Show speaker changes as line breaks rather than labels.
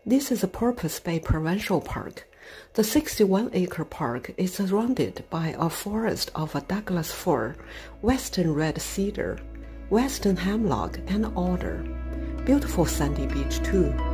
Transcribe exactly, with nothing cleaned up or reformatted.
This is a Porpoise Bay Provincial Park. The sixty-one acre park is surrounded by a forest of a Douglas fir, western red cedar, western hemlock, and alder. Beautiful sandy beach too.